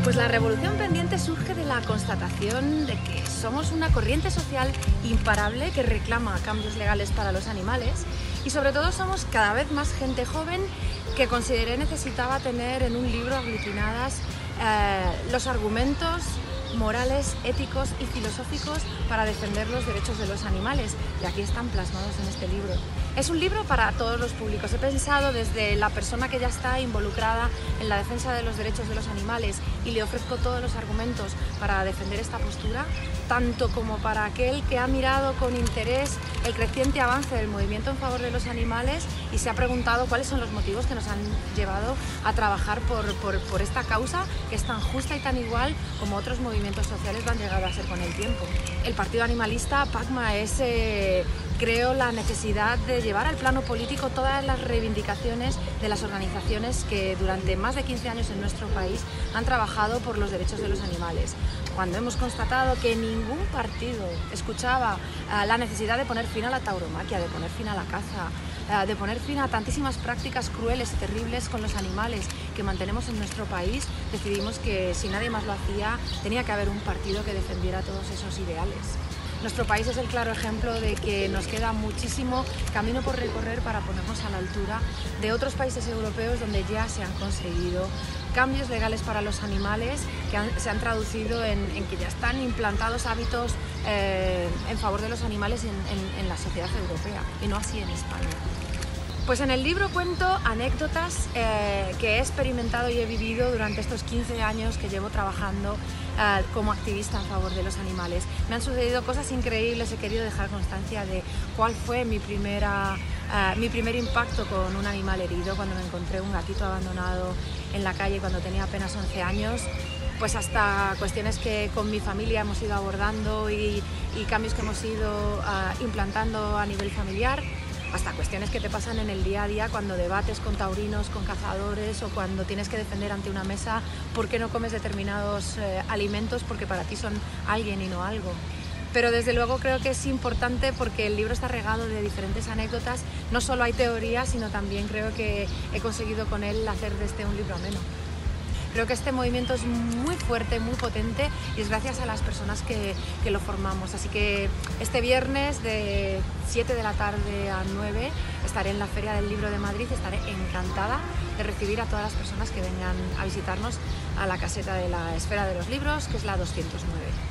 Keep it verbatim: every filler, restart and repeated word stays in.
Pues la revolución pendiente surge de la constatación de que somos una corriente social imparable que reclama cambios legales para los animales y sobre todo somos cada vez más gente joven que consideré necesitaba tener en un libro aglutinadas eh, los argumentos morales, éticos y filosóficos para defender los derechos de los animales, y aquí están plasmados en este libro. Es un libro para todos los públicos. He pensado desde la persona que ya está involucrada en la defensa de los derechos de los animales y le ofrezco todos los argumentos para defender esta postura, tanto como para aquel que ha mirado con interés el creciente avance del movimiento en favor de los animales y se ha preguntado cuáles son los motivos que nos han llevado a trabajar por, por, por esta causa que es tan justa y tan igual como otros movimientos sociales lo han llegado a ser con el tiempo. El Partido Animalista, PACMA, es, eh, creo, la necesidad de llevar al plano político todas las reivindicaciones de las organizaciones que durante más de quince años en nuestro país han trabajado por los derechos de los animales. Cuando hemos constatado que ningún partido escuchaba uh, la necesidad de poner fin a la tauromaquia, de poner fin a la caza, uh, de poner fin a tantísimas prácticas crueles y terribles con los animales que mantenemos en nuestro país, decidimos que si nadie más lo hacía, tenía que haber un partido que defendiera todos esos ideales. Nuestro país es el claro ejemplo de que nos queda muchísimo camino por recorrer para ponernos a la altura de otros países europeos donde ya se han conseguido cambios legales para los animales que han, se han traducido en, en que ya están implantados hábitos eh, en favor de los animales en, en, en la sociedad europea y no así en España. Pues en el libro cuento anécdotas eh, que he experimentado y he vivido durante estos quince años que llevo trabajando eh, como activista en favor de los animales. Me han sucedido cosas increíbles, he querido dejar constancia de cuál fue mi, primera, eh, mi primer impacto con un animal herido, cuando me encontré un gatito abandonado en la calle cuando tenía apenas once años, pues hasta cuestiones que con mi familia hemos ido abordando y, y cambios que hemos ido uh, implantando a nivel familiar, hasta cuestiones que te pasan en el día a día cuando debates con taurinos, con cazadores o cuando tienes que defender ante una mesa por qué no comes determinados eh, alimentos porque para ti son alguien y no algo. Pero desde luego creo que es importante porque el libro está regado de diferentes anécdotas, no solo hay teoría, sino también creo que he conseguido con él hacer de este un libro ameno. Creo que este movimiento es muy fuerte, muy potente y es gracias a las personas que, que lo formamos. Así que este viernes de siete de la tarde a nueve estaré en la Feria del Libro de Madrid y estaré encantada de recibir a todas las personas que vengan a visitarnos a la caseta de la Esfera de los Libros, que es la doscientos nueve.